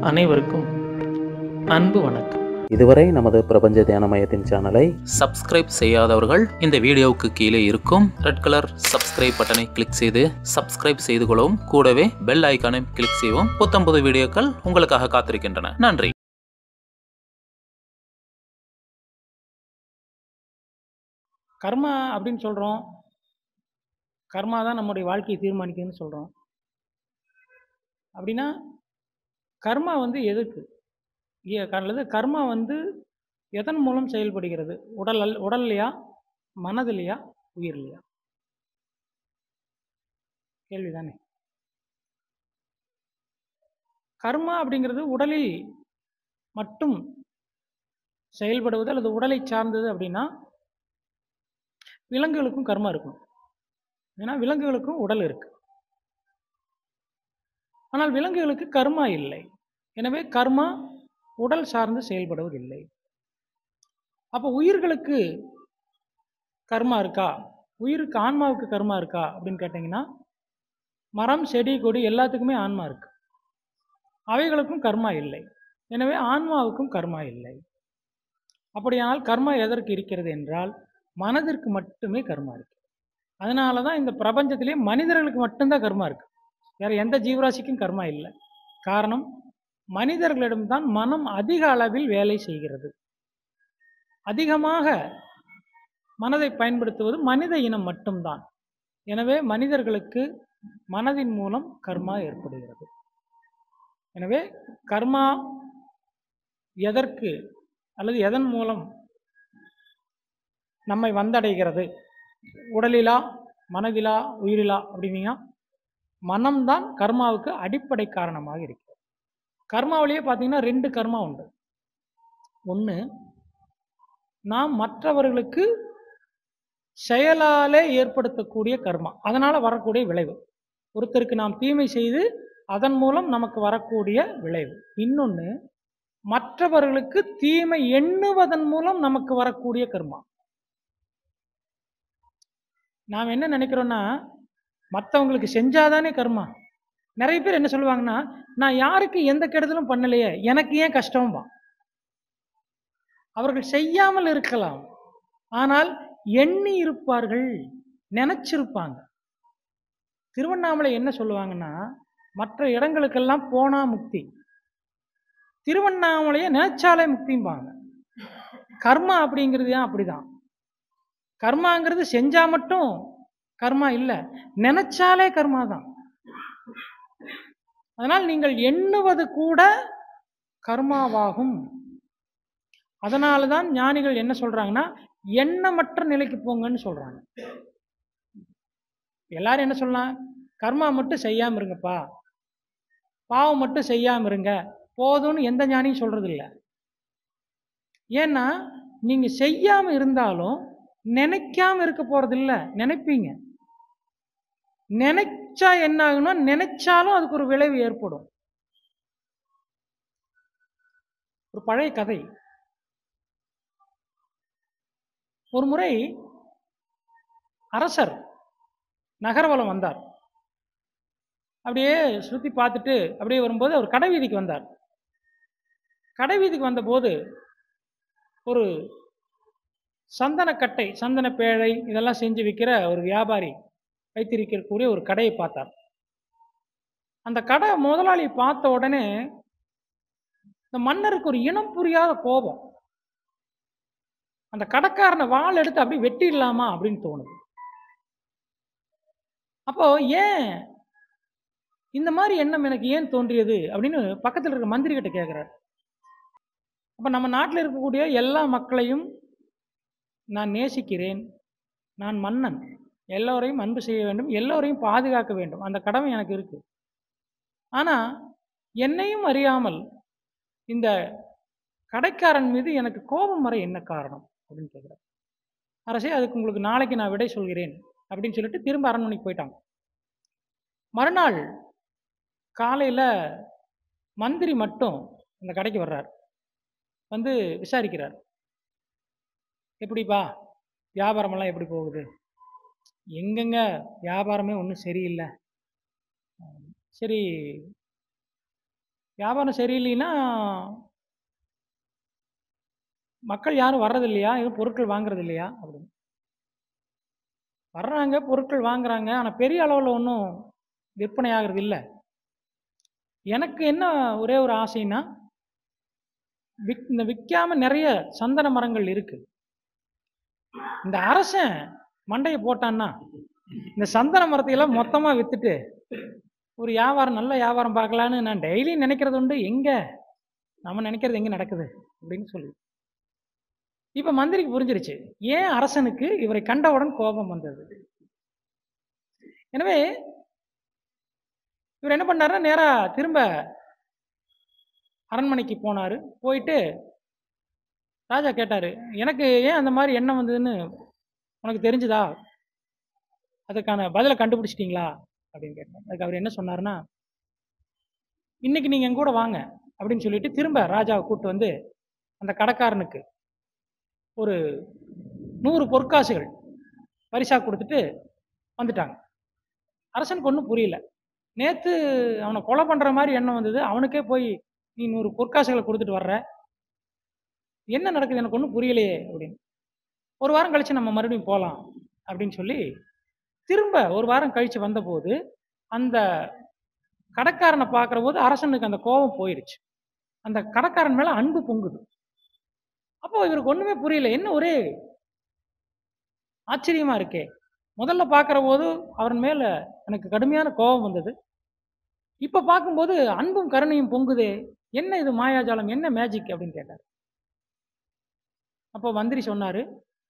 அனைவருக்கும் அன்பு வணக்கம். இதுவரை நமது பிரபஞ்ச தியான மையத்தின் சேனலை சப்ஸ்கிரைப் செய்யாதவர்கள் இந்த வீடியோவுக்கு கீழே இருக்கும் ரெட் கலர் சப்ஸ்கிரைப் பட்டனை கிளிக் செய்து சப்ஸ்கிரைப் செய்து கொள்ளவும், கூடவே பெல் ஐக்கானை கிளிக் செய்யவும். புத்தம்புது வீடியோக்கள் உங்களுக்காக காத்திருக்கின்றன. நன்றி. கர்மா அப்படின்னு சொல்கிறோம். கர்மா தான் நம்முடைய வாழ்க்கையை தீர்மானிக்குதுன்னு சொல்கிறோம். அப்படின்னா கர்மா வந்து எதுக்கு? அல்லது கர்மா வந்து எதன் மூலம் செயல்படுகிறது? உடல்லையா, மனதிலையா, உயிர்லையா? கேள்விதானே. கர்மா அப்படிங்கிறது உடலில் மட்டும் செயல்படுவது அல்லது உடலை சார்ந்தது அப்படின்னா விலங்குகளுக்கும் கர்மா இருக்கும். ஏன்னா விலங்குகளுக்கும் உடல் இருக்கு. ஆனால் விலங்குகளுக்கு கர்மா இல்லை. எனவே கர்மா உடல் சார்ந்து செயல்படுவதில்லை. அப்போ உயிர்களுக்கு கர்மா இருக்கா? உயிருக்கு, ஆன்மாவுக்கு கர்மா இருக்கா அப்படின்னு கேட்டிங்கன்னா, மரம், செடி, கொடி எல்லாத்துக்குமே ஆன்மா இருக்கு. அவைகளுக்கும் கர்மா இல்லை. எனவே ஆன்மாவுக்கும் கர்மா இல்லை. அப்படியானால் கர்மா எதற்கு இருக்கிறது என்றால் மனதிற்கு மட்டுமே கர்மா இருக்கு. அதனால தான் இந்த பிரபஞ்சத்திலே மனிதர்களுக்கு மட்டும்தான் கர்மா இருக்கு. வேற எந்த ஜீவராசிக்கும் கர்மா இல்லை. காரணம், மனிதர்களிடம்தான் மனம் அதிக அளவில் வேலை செய்கிறது. அதிகமாக மனதை பயன்படுத்துவது மனித இனம் மட்டும்தான். எனவே மனிதர்களுக்கு மனதின் மூலம் கர்மா ஏற்படுகிறது. எனவே கர்மா எதற்கு அல்லது எதன் மூலம் நம்மை வந்தடைகிறது? உடலிலா, மனதிலா, உயிரிலா அப்படின்னா மனம்தான் கர்மாவுக்கு அடிப்படை காரணமாக இருக்கிறது. கர்மாவிலேயே பார்த்தீங்கன்னா 2 கர்மா உண்டு. ஒன்று, நாம் மற்றவர்களுக்கு செயலாலே ஏற்படுத்தக்கூடிய கர்மா, அதனால் வரக்கூடிய விளைவு. ஒருத்தருக்கு நாம் தீமை செய்து அதன் மூலம் நமக்கு வரக்கூடிய விளைவு. இன்னொன்று, மற்றவர்களுக்கு தீமை எண்ணுவதன் மூலம் நமக்கு வரக்கூடிய கர்மா. நாம் என்ன நினைக்கிறோன்னா, மற்றவங்களுக்கு செஞ்சாதானே கர்மா. நிறைய பேர் என்ன சொல்லுவாங்கன்னா, நான் யாருக்கு எந்த கெடுதலும் பண்ணலையே, எனக்கு ஏன் கஷ்டம்பா? அவர்கள் செய்யாமல் இருக்கலாம், ஆனால் எண்ணி இருப்பார்கள், நினைச்சிருப்பாங்க. திருவண்ணாமலை என்ன சொல்லுவாங்கன்னா, மற்ற இடங்களுக்கெல்லாம் போனா முக்தி, திருவண்ணாமலையை நினைச்சாலே முக்திம்பாங்க. கர்மா அப்படிங்கிறது ஏன் அப்படிதான். கர்மாங்கிறது செஞ்சா மட்டும் கர்மா இல்லை, நினைச்சாலே கர்மா தான். அதனால் நீங்கள் எண்ணுவது கூட கர்மாவாகும். அதனால தான் ஞானிகள் என்ன சொல்றாங்கன்னா, எண்ணமற்ற நிலைக்கு போங்கன்னு சொல்றாங்க. எல்லாரும் என்ன சொல்லலாம், கர்மா மட்டும் செய்யாம இருங்கப்பா, பாவம் மட்டும் செய்யாம இருங்க போதும்னு எந்த ஞானியும் சொல்றது இல்லை. ஏன்னா நீங்க செய்யாம இருந்தாலும் நினைக்காம இருக்க போறது இல்லை, நினைப்பீங்க. நினைச்சா என்ன ஆகும்னா, நினைச்சாலும் அதுக்கு ஒரு விளைவு ஏற்படும். ஒரு பழைய கதை. ஒரு முறை அரசர் நகர்வலம் வந்தார். அப்படியே சுற்றி பார்த்துட்டு அப்படியே வரும்போது அவர் கடை வீதிக்கு வந்தார். கடை வீதிக்கு வந்தபோது ஒரு சந்தனக்கட்டை, சந்தன பேழை இதெல்லாம் செஞ்சு விற்கிற ஒரு வியாபாரி வைத்திருக்கக்கூடிய ஒரு கடையை பார்த்தார். அந்த கடை முதலாளி பார்த்த உடனே இந்த மன்னருக்கு ஒரு இனம் புரியாத கோபம். அந்த கடைக்காரனை வாள் எடுத்து அப்படி வெட்டிடலாமா அப்படின்னு தோணுது. அப்போ ஏன் இந்த மாதிரி எண்ணம் எனக்கு ஏன் தோன்றியது அப்படின்னு பக்கத்தில் இருக்கிற மந்திரி கிட்ட கேட்கிறார். அப்ப நம்ம நாட்டில் இருக்கக்கூடிய எல்லா மக்களையும் நான் நேசிக்கிறேன், நான் மன்னன், எல்லோரையும் அன்பு செய்ய வேண்டும், எல்லோரையும் பாதுகாக்க வேண்டும், அந்த கடமை எனக்கு இருக்கு. ஆனா என்னையும் அறியாமல் இந்த கடைக்காரன் மீது எனக்கு கோபம் வர என்ன காரணம் அப்படின்னு கேட்கிறார். அரசே, அதுக்கு உங்களுக்கு நாளைக்கு நான் விடை சொல்கிறேன் அப்படின்னு சொல்லிட்டு திரும்ப அரண்மனைக்கு போயிட்டாங்க. மறுநாள் காலையில மந்திரி மட்டும் அந்த கடைக்கு வர்றார். வந்து விசாரிக்கிறார், எப்படிப்பா வியாபாரமெல்லாம் எப்படி போகுது? எங்கெங்க வியாபாரமே ஒன்றும் சரியில்லை. சரி, வியாபாரம் சரியில்லைன்னா மக்கள் யாரும் வர்றது இல்லையா, எதுவும் பொருட்கள் வாங்குறது இல்லையா அப்படின்னு. வர்றாங்க, பொருட்கள் வாங்குறாங்க, ஆனால் பெரிய அளவில் ஒன்றும் விற்பனை ஆகிறது இல்லை. எனக்கு என்ன ஒரே ஒரு ஆசைன்னா, இந்த விற்காம நிறைய சந்தன மரங்கள் இருக்கு. இந்த அரசன் மண்டையை போட்டான்னா இந்த சந்தன மரத்தை எல்லாம் மொத்தமா வித்துட்டு ஒரு வியாபாரம், நல்ல வியாபாரம் பார்க்கலான்னு நான் டெய்லி நினைக்கிறது உண்டு. எங்க நம்ம நினைக்கிறது எங்க நடக்குது அப்படின்னு சொல்லி. இப்ப மந்திரிக்கு புரிஞ்சிருச்சு ஏன் அரசனுக்கு இவரை கண்டவுடன் கோபம் வந்தது. எனவே இவர் என்ன பண்ணாருன்னா நேரா திரும்ப அரண்மனைக்கு போனாரு. போயிட்டு ராஜா கேட்டாரு, எனக்கு ஏன் அந்த மாதிரி எண்ணம் வந்ததுன்னு உனக்கு தெரிஞ்சுதா, அதுக்கான பதிலை கண்டுபிடிச்சிட்டீங்களா அப்படின்னு கேட்டார். அதுக்கு அவர் என்ன சொன்னாருன்னா, இன்னைக்கு நீங்க என் கூட வாங்க அப்படின்னு சொல்லிட்டு திரும்ப ராஜாவை கூப்பிட்டு வந்து அந்த கடைக்காரனுக்கு ஒரு 100 பொற்காசுகள் பரிசா கொடுத்துட்டு வந்துட்டாங்க. அரசனுக்கு ஒன்றும் புரியல. நேத்து அவனை கொலை பண்ற மாதிரி எண்ணம் வந்தது, அவனுக்கே போய் நீ 100 பொற்காசுகளை கொடுத்துட்டு வர்ற, என்ன நடக்குது எனக்கு ஒன்றும் புரியலையே அப்படின்னு. ஒரு வாரம் கழிச்சு நம்ம மறுபடியும் போகலாம் அப்படின்னு சொல்லி திரும்ப ஒரு வாரம் கழிச்சு வந்தபோது அந்த கடைக்காரனை பார்க்குற போது அரசனுக்கு அந்த கோபம் போயிருச்சு. அந்த கடைக்காரன் மேல அன்பு பொங்குது. அப்போ இவருக்கு ஒண்ணுமே புரியல, என்ன ஒரே ஆச்சரியமா இருக்கே. முதல்ல பார்க்குற போது அவன் மேல எனக்கு கடுமையான கோபம் வந்தது, இப்ப பார்க்கும்போது அன்பும் கருணையும் பொங்குதே, என்ன இது மாயாஜாலம், என்ன மேஜிக் அப்படின்னு கேட்டார். அப்போ மந்திரி சொன்னாரு,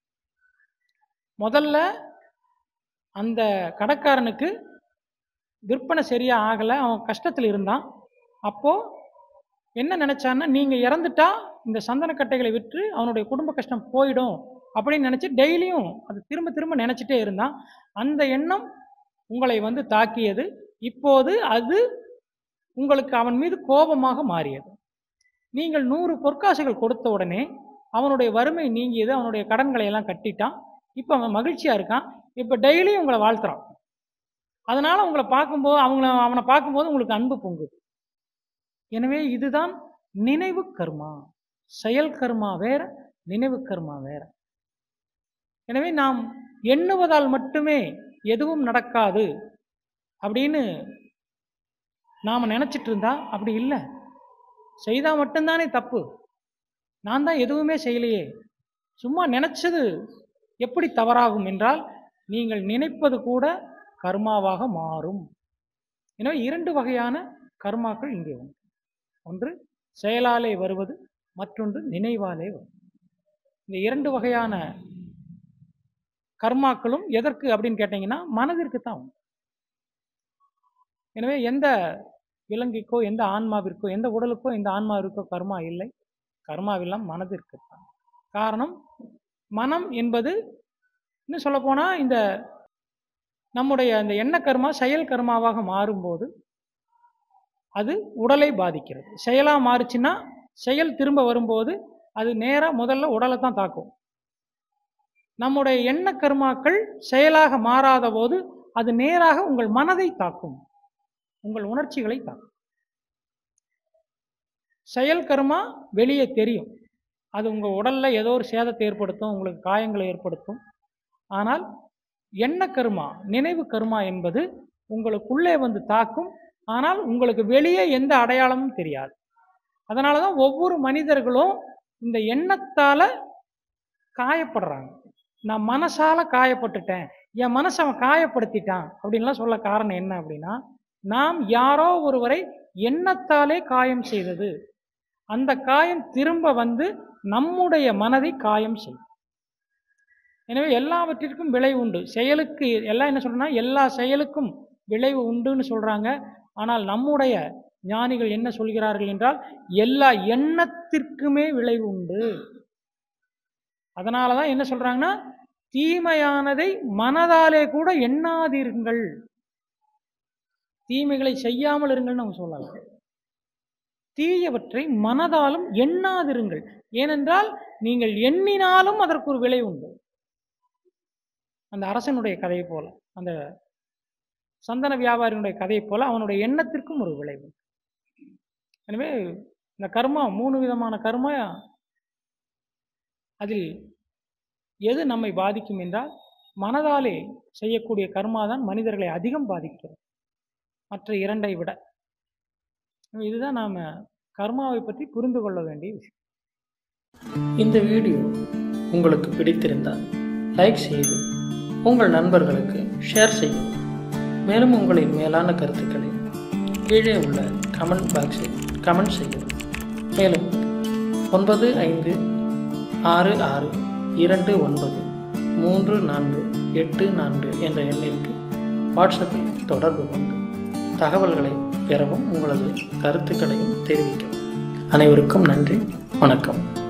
முதல்ல அந்த கடைக்காரனுக்கு விற்பனை சரியா ஆகலை, அவன் கஷ்டத்தில் இருந்தான். அப்போ என்ன நினைச்சான்னா, நீங்க இறந்துட்டா இந்த சந்தனக்கட்டைகளை விற்று அவனுடைய குடும்ப கஷ்டம் போயிடும் அப்படின்னு நினைச்சு டெய்லியும் அது திரும்ப திரும்ப நினைச்சிட்டே இருந்தான். அந்த எண்ணம் உங்களை வந்து தாக்கியது. இப்போது அது உங்களுக்கு அவன் மீது கோபமாக மாறியது. நீங்கள் 100 பொற்காசுகள் கொடுத்த உடனே அவனுடைய வறுமை நீங்கியது, அவனுடைய கடன்களை எல்லாம் கட்டிட்டான், இப்போ அவன் மகிழ்ச்சியா இருக்கான், இப்போ டெய்லியும் உங்களை வாழ்த்துறான். அதனால உங்களை பார்க்கும்போது அவனை பார்க்கும்போது உங்களுக்கு அன்பு பொங்குது. எனவே இதுதான் நினைவு கர்மா. செயல் கர்மா வேற, நினைவு கர்மா வேற. எனவே நாம் எண்ணுவதால் மட்டுமே எதுவும் நடக்காது அப்படின்னு நாம நினைச்சிட்டு இருந்தா அப்படி இல்லை. செய்தா மட்டும்தானே தப்பு. நான் தான் எதுவுமே செய்யலையே, சும்மா நினைச்சது எப்படி தவறாகும் என்றால், நீங்கள் நினைப்பது கூட கர்மாவாக மாறும். எனவே 2 வகையான கர்மாக்கள் இங்கே உண்டு. ஒன்று செயலாலே வருவது, மற்றொன்று நினைவாலே வரும். இந்த 2 வகையான கர்மாக்களும் எதற்கு அப்படின்னு கேட்டீங்கன்னா மனதிற்கு தான் உண்டு. எனவே எந்த விலங்கிற்கோ, எந்த ஆன்மாவிற்கோ, எந்த உடலுக்கோ, எந்த ஆன்மாவிற்கோ கர்மா இல்லை. கர்மாவெல்லாம் மனதிற்கு தான். காரணம், மனம் என்பது இன்னும் சொல்ல போனா இந்த நம்முடைய அந்த எண்ண கர்மா செயல் கர்மாவாக மாறும்போது அது உடலை பாதிக்கிறது. செயலா மாறுச்சுன்னா, செயல் திரும்ப வரும்போது அது நேரா முதல்ல உடலை தான் தாக்கும். நம்முடைய எண்ண கர்மாக்கள் செயலாக மாறாத போது அது நேராக உங்கள் மனதை தாக்கும், உங்கள் உணர்ச்சிகளை தாக்கும். செயல் கர்மா வெளியே தெரியும், அது உங்க உடல்ல ஏதோ ஒரு சேதத்தை ஏற்படுத்தும், உங்களுக்கு காயங்களை ஏற்படுத்தும். ஆனால் எண்ண கர்மா, நினைவு கர்மா என்பது உங்களுக்குள்ளே வந்து தாக்கும், ஆனால் உங்களுக்கு வெளியே எந்த அடையாளமும் தெரியாது. அதனாலதான் ஒவ்வொரு மனிதர்களும் இந்த எண்ணத்தால காயப்படுறாங்க. நான் மனசால காயப்பட்டுட்டேன், என் மனசை அவன் காயப்படுத்திட்டான் அப்படின்லாம் சொல்ல காரணம் என்ன அப்படின்னா, நாம் யாரோ ஒருவரை எண்ணத்தாலே காயம் செய்தது, அந்த காயம் திரும்ப வந்து நம்முடைய மனதை காயம் செய்யும். எனவே எல்லாவற்றிற்கும் விளைவு உண்டு. செயலுக்கு எல்லாம் என்ன சொல்றேன்னா, எல்லா செயலுக்கும் விளைவு உண்டுன்னு சொல்றாங்க. ஆனால் நம்முடைய ஞானிகள் என்ன சொல்கிறார்கள் என்றால், எல்லா எண்ணத்திற்குமே விளைவு உண்டு. அதனாலதான் என்ன சொல்றாங்கன்னா, தீமையானதை மனதாலே கூட எண்ணாதீர்கள், தீமைகளை செய்யாமல் இருங்கள்னு அவங்க சொல்லலாம். தீயவற்றை மனதாலும் எண்ணாதிருங்கள், ஏனென்றால் நீங்கள் எண்ணினாலும் அதற்கு ஒரு விளைவு உண்டு. அந்த அரசனுடைய கதையை போல, அந்த சந்தன வியாபாரியினுடைய கதையை போல அவனுடைய எண்ணத்திற்கும் ஒரு விளைவு. எனவே இந்த கர்மா 3 விதமான கர்மா, அதில் எது நம்மை பாதிக்கும் என்றால் மனதாலே செய்யக்கூடிய கர்மா தான் மனிதர்களை அதிகம் பாதிக்கிறது மற்ற 2ஐ விட. இதுதான் நாம் கர்மாவை பற்றி புரிந்து கொள்ள வேண்டிய விஷயம். இந்த வீடியோ உங்களுக்கு பிடித்திருந்தால் லைக் செய்து உங்கள் நண்பர்களுக்கு ஷேர் செய்யவும். மேலும் உங்களின் மேலான கருத்துக்களை கீழே உள்ள கமெண்ட் பாக்ஸில் கமெண்ட் செய்யவும். மேலும் 9566293484 என்ற எண்ணிற்கு வாட்ஸ்அப்பில் தொடர்பு கொண்டு தகவல்களை பெறவும் உங்களது கருத்துக்களையும் தெரிவிக்கவும். அனைவருக்கும் நன்றி, வணக்கம்.